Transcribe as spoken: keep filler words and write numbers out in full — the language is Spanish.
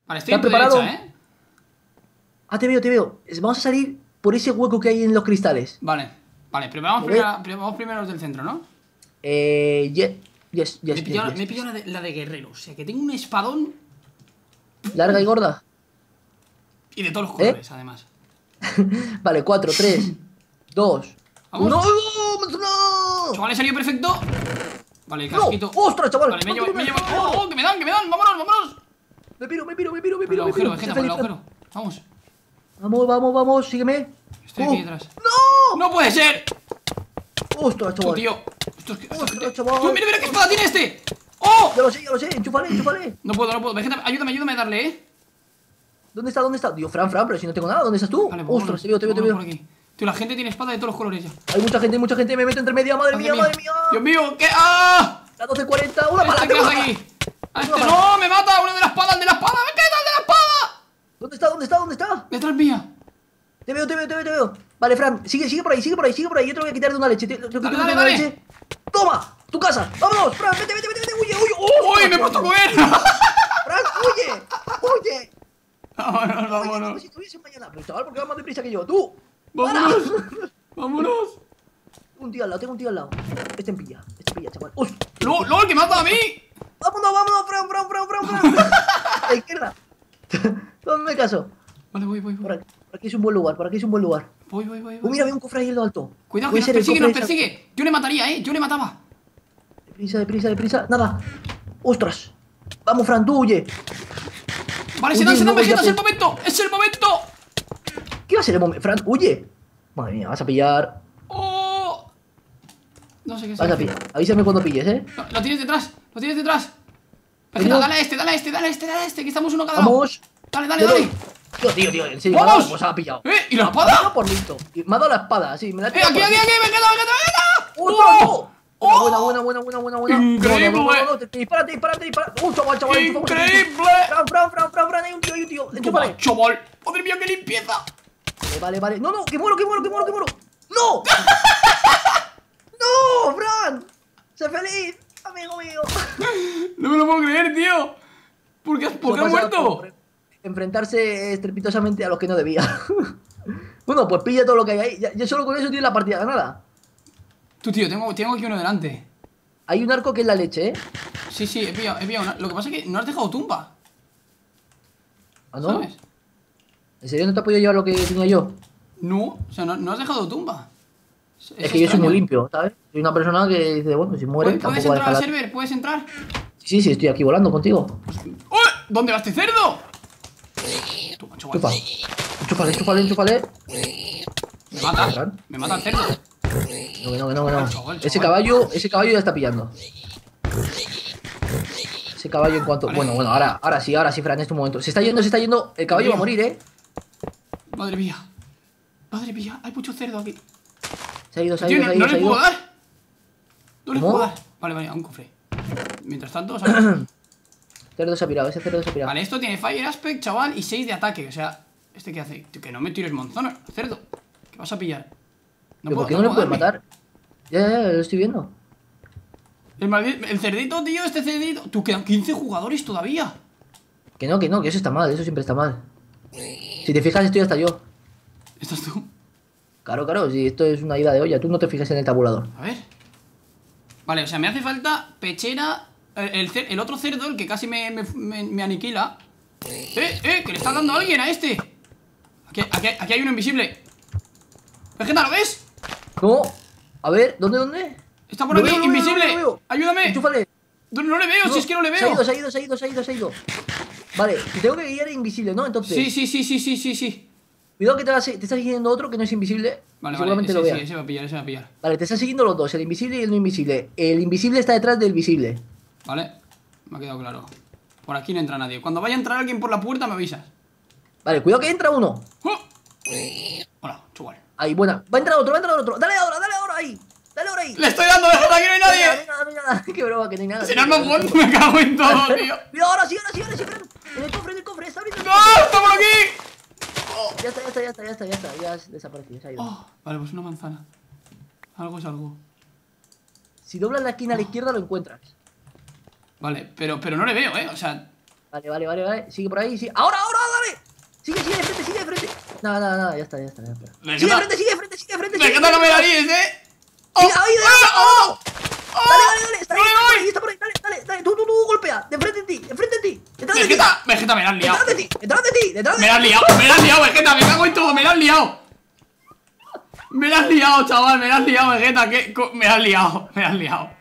Vale, estoy en tu preparado? derecha, ¿eh? Ah, te veo, te veo. Vamos a salir por ese hueco que hay en los cristales. Vale, vale, pero vamos ¿Me primero, primero, vamos primero los del centro, ¿no? Eh, yes, yes, Me he yes, yes, pillado, yes, me he pillado la, de, la de guerrero. O sea, que tengo un espadón Larga y gorda. y de todos los ¿Eh? colores, además. Vale, cuatro, tres, dos, ¡Vamos! uno. ¡No! Chaval, he salido perfecto. Vale, el ¡No! casquito. ¡Ostras, chaval! Vale, me No, llevo, no, me no, llevo. no. ¡Oh, oh! ¡Que me dan, que me dan! ¡Vámonos, vámonos! Me piro, me piro, me piro, me Por el piro, me agujero, piro. Vegeta, Sé por el feliz. agujero. Vamos. Vamos, vamos, vamos, sígueme. Estoy ¡Oh! aquí detrás. ¡No! ¡No puede ser! ¡Ostras, Tú, chaval! tío. Esto es que- esta ¡Ostras, gente- chaval! ¡Tú, mira, mira qué espada tiene este! ¡Oh! Ya lo sé, ya lo sé, enchúfale, enchúfale. No puedo, no puedo. Vegeta, ayúdame, ayúdame a darle, ¿eh? ¿Dónde está? ¿Dónde está? Dios, Fran, Fran, pero si no tengo nada, ¿dónde estás tú? Vale, pues Ostras, vámonos, te veo, te veo, te vámonos veo. por aquí. Tío, la gente tiene espada de todos los colores ya. Hay mucha gente, hay mucha gente, me meto entre media, madre mía, madre mía. Dios mío, ¿qué? ¡Ah! La doce cuarenta, una bala, ¿Este qué una hace bala. aquí? ¡A este Una no! ¡Me mata! ¡Uno de la espada! ¡El de la espada! ¡Me queda el de la espada! ¿Dónde está? ¿Dónde está? ¿Dónde está? Detrás mía. Te veo, te veo, te veo, te veo. Vale, Fran, sigue, sigue por ahí, sigue por ahí, sigue por ahí. Yo te voy a quitar de una leche. Te, te, te, Dale, te- dale, una dale. leche. ¡Toma! ¡Tu casa! ¡Vámonos! ¡Fran, vete, vete, vete! vete. ¡Huye, huye! ¡Oh, ¡Uy, me he puesto a comer! ¡Fran, huye! ¡Huye! Vámonos, Oye, vámonos. como si tuviese mañana. Pero chaval, ¿por qué vas más deprisa que yo? ¡Tú! Vámonos. ¡Para! Vámonos. Tengo un tío al lado, tengo un tío al lado. Este en pilla, este pilla, chaval. ¡Uf! ¡Lol, lol, que mata a mí! ¡Vámonos, vámonos! ¡Fran, Fran, Fran, Fran, Fran! A la izquierda. Hazme caso. Vale, voy, voy, Por voy. aquí, por aquí es un buen lugar, por aquí es un buen lugar. Voy, voy, voy. Oh, voy. mira, veo un cofre ahí en lo alto. Cuidado, que Puede nos ser el persigue, cofre nos esa- persigue. Yo le mataría, ¿eh? Yo le mataba. Deprisa, deprisa, deprisa. Nada. ¡Ostras! Vamos, Fran, tú huye. Vale, se Huye, dan, se no dan, vayas Vegeta, es a- el momento. ¡Es el momento! ¿Qué va a ser el momento? Fran, huye. Madre mía, vas a pillar. ¡Oh! No sé qué es. Vas a pillar. Avísame cuando pilles, ¿eh? Lo, lo tienes detrás, lo tienes detrás. Vegeta, Tío. dale a este, dale a este, dale a este, dale a este, que estamos uno cada lado. Vamos. Dale, dale, Yo dale. doy. Tío, tío, tío, en serio, ¡Vamos! me ha dado, pues ha pillado. ¿Eh? ¿Y la Me ha espada? pillado por listo. Y me ha dado la espada, sí, me la ha ¡Eh, tirado aquí, por aquí, aquí! ¡Vegeta, Vegeta, Vegeta! ¡Ostras, no! ¡Oh! Buena, ¡Oh! buena, buena, buena, buena, buena. Increíble. No, no, no, no, no, te, te dispara, te dispara, te dispara. ¡Uh, chaval, chaval! enchúfame, ¡Increíble! Fran, Fran, Fran, Fran, Fran, hay un tío, hay un tío. Toma, Enchúfale. chaval. ¡Madre mía, qué limpieza! Vale, vale, vale. No, no, que muero, que muero, que muero, que muero. ¡No! ¡No, Fran! ¡Sé feliz, amigo mío! No me lo puedo creer, tío. ¿Por qué, por qué ha Eso pasa muerto? por enfrentarse estrepitosamente a los que no debía. Bueno, pues pilla todo lo que hay ahí. Ya, ya solo con eso tienes la partida ganada. Tú, tío, tengo, tengo aquí uno delante. Hay un arco que es la leche, ¿eh? Sí, sí, he pillado, he pillado una. Lo que pasa es que no has dejado tumba. ¿Ah, no? ¿Sabes? ¿En serio no te has podido llevar lo que tenía yo? No, o sea, no, no has dejado tumba. Es, Es, que yo soy extraño. muy limpio, ¿sabes? Soy una persona que dice, bueno, si muere, ¿Puedes, puedes tampoco va a entrar al dejar la... server? ¿Puedes entrar? Sí, sí, estoy aquí volando contigo. ¡Uy! ¿Dónde va este cerdo? Toma, chaval. Chupa. Enchúfale, enchúfale, enchúfale. Me mata. Fran. Me mata el cerdo. No, que no, que no, que no. Chaval, Ese chaval. caballo, ese caballo ya está pillando. Ese caballo en cuanto... Vale. Bueno, bueno, ahora, ahora sí, ahora sí, Fran, en este momento. Se está yendo, se está yendo. El caballo va a morir, ¿eh? Madre mía. Madre mía, hay mucho cerdo aquí. Se ha ido, se ha Tío, ido, no, se ha ido, no se ha le ido. puedo dar. No le ¿Cómo? puedo dar. Vale, vale, a un cofre. Mientras tanto, ¿sabes? Cerdo se ha pirado, ese cerdo se ha pirado. Vale, esto tiene Fire Aspect, chaval, y seis de ataque. O sea, ¿este qué hace? Tío, que no me tires monzones, cerdo. ¿Qué vas a pillar? ¿Pero por qué no, le puedo puedes darme. matar? Ya, ya, ya, lo estoy viendo. El, maldi- el cerdito, tío, este cerdito. Tú, quedan quince jugadores todavía. Que no, que no, que eso está mal, eso siempre está mal. Si te fijas, estoy hasta yo. ¿Estás tú? Claro, claro, si esto es una ida de olla, tú no te fijas en el tabulador. A ver. Vale, o sea, me hace falta pechera. El, el, cer- el otro cerdo, el que casi me, me, me- me aniquila. ¡Eh, eh! ¡Que le está dando a alguien a este! Aquí, aquí, aquí hay uno invisible. Vegeta, ¿lo ves? No, a ver, ¿dónde, dónde? Está por Lo aquí, veo, lo veo, invisible. lo veo, lo veo. Ayúdame. Enchúfale. No, no le veo, No, si es que no le Se ha veo. ido, se ha ido, se ha ido, se ha ido, se ha ido. Vale, te tengo que guiar invisible, ¿no? Entonces, Sí, sí, sí, sí, sí, sí, sí. cuidado que te, va a se- te está siguiendo otro que no es invisible. Vale, y vale, seguramente ese, lo sí, veas. ese va a pillar, ese va a pillar. Vale, te están siguiendo los dos, el invisible y el no invisible. El invisible está detrás del visible. Vale, me ha quedado claro. Por aquí no entra nadie. Cuando vaya a entrar alguien por la puerta me avisas. Vale, cuidado que entra uno. ¡Oh! Hola, chaval. Ahí, buena. Va a entrar otro, va a entrar otro. Dale ahora, dale ahora ahí. Dale ahora ahí. ¡Le estoy dando, Vegeta, aquí no hay No hay nadie! nada, no hay nada. Qué broma, que no hay nada. Si no es mamón, me cago en todo, tío. Mira, ahora sí, ahora sí, ahora sí, Fran. En el cofre, en el cofre, está abriendo el ¡No! cofre. ¡Está por aquí! Ya está, ya está, ya está, ya está, ya está. Ya has desaparecido, se ha ido. Oh, vale, pues una manzana. Algo es algo. Si doblas la esquina a la izquierda lo encuentras. Vale, pero, pero no le veo, ¿eh? O sea, Vale, Vale, vale, vale, vale. Sigue por ahí, sigue. ¡Ahora, ahora, dale! Sigue, sigue de frente, sigue de frente. Nada, nada, nada, ya está, ya está, ya está. Vegeta. Sigue de frente, sigue de frente, sigue de frente. Vegeta, no me la líes, eh. ¡Sigue ahí, de ¡Oh! Dale, dale, dale, está ahí, ¡No está me por voy! ahí, está por ahí, dale, dale, dale, tú, tú, tú, golpea, de frente de ti, de frente de ti, detrás de ti, Vegeta, Vegeta, me la has liado. detrás de ti, detrás de ti, detrás de ti. Me la has liado, me la has liado, Vegeta, me cago en todo, me la has liado. Me la has liado, chaval, me la has liado, Vegeta, que me la has liado, me la has liado.